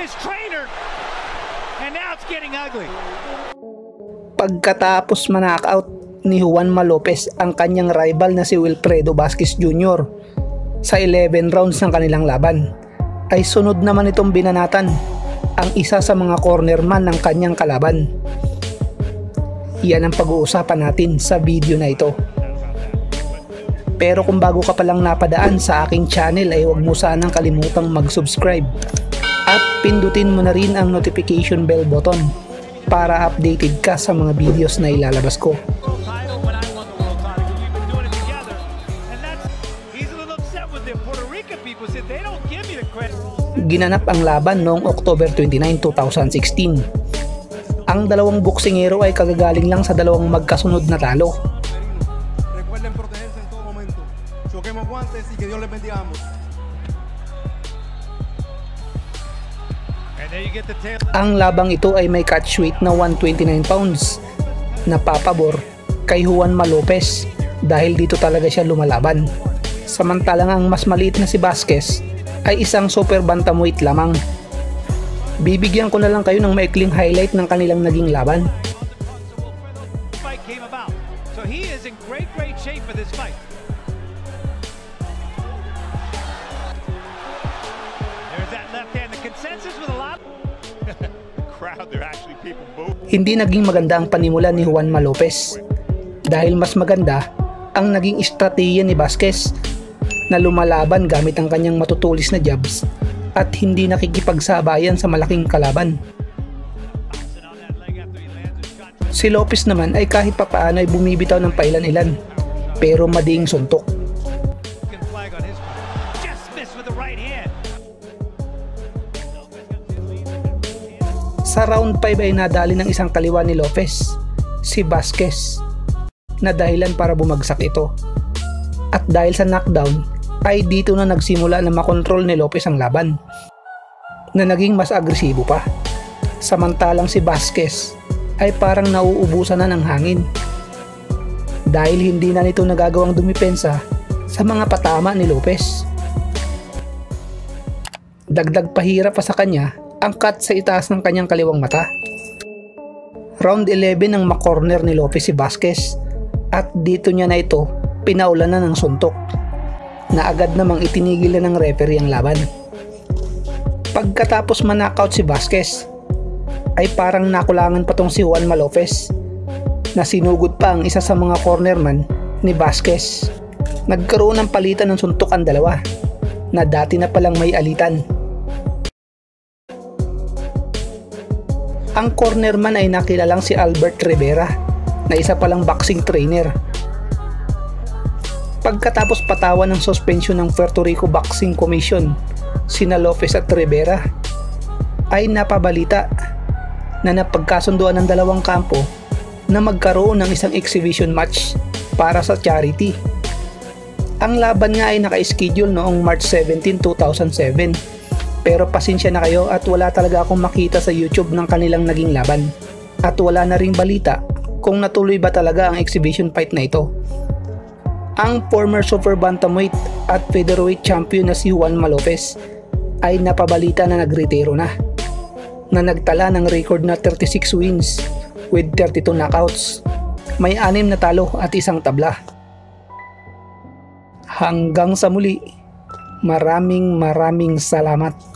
his trainer. And now it's getting ugly. Pagkatapos ma-knockout ni Juanma Lopez ang kanyang rival na si Wilfredo Vazquez Jr. sa 11 rounds ng kanilang laban, ay sunod naman itong binanatan ang isa sa mga cornerman ng kanyang kalaban. Yan ang pag-uusapan natin sa video na ito. Pero kung bago ka palang napadaan sa aking channel ay huwag mo sanang kalimutang mag-subscribe at pindutin mo na rin ang notification bell button para updated ka sa mga videos na ilalabas ko. Ginanap ang laban noong October 29, 2016. Ang dalawang boksingero ay kagagaling lang sa dalawang magkasunod na talo. Ang labang ito ay may catch weight na 129 pounds na papabor kay Juanma Lopez dahil dito talaga siya lumalaban. Samantalang ang mas maliit na si Vazquez ay isang super bantamweight lamang. Bibigyan ko na lang kayo ng maikling highlight ng kanilang naging laban. So he is in great shape for this fight. There's that left hand. The consensus with a lot. Crowd, there actually people boo. Hindi naging maganda ang panimula ni Juanma Lopez dahil mas maganda ang naging estratehiya ni Vazquez na lumalaban gamit ang kanyang matutulis na jabs at hindi nakikipagsabayan sa malaking kalaban. Si Lopez naman ay kahit papaano ay bumibitaw ng pailan-ilan pero madiing suntok. Sa round 5 ay nadali ng isang kaliwa ni Lopez, si Vazquez, na dahilan para bumagsak ito. At dahil sa knockdown, ay dito na nagsimula na makontrol ni Lopez ang laban, na naging mas agresibo pa. Samantalang si Vazquez ay parang nauubusan na ng hangin dahil hindi na nito nagagawang dumipensa sa mga patama ni Lopez. Dagdag pahirap pa sa kanya ang cut sa itaas ng kanyang kaliwang mata. Round 11 ang makorner ni Lopez si Vazquez at dito niya na ito pinaulanan ng suntok na agad namang itinigil na ng referee ang laban. Pagkatapos ma-knockout si Vazquez ay parang nakulangan pa tong si Juanma Lopez na sinugod pa ang isa sa mga cornerman ni Vazquez. Nagkaroon ng palitan ng suntok ang dalawa na dati na palang may alitan. Ang cornerman ay nakilalang si Albert Rivera na isa palang boxing trainer. Pagkatapos patawan ng suspension ng Puerto Rico Boxing Commission sina Lopez at Rivera ay napabalita na napagkasunduan ng dalawang kampo na magkaroon ng isang exhibition match para sa charity. Ang laban nga ay naka-schedule noong March 17, 2007 pero pasensya na kayo at wala talaga akong makita sa YouTube ng kanilang naging laban at wala na ring balita kung natuloy ba talaga ang exhibition fight na ito. Ang former super bantamweight at featherweight champion na si Juanma Lopez ay napabalita na nagretiro na nagtala ng record na 36 wins with 32 knockouts. May 6 na talo at 1 tabla. Hanggang sa muli, maraming salamat.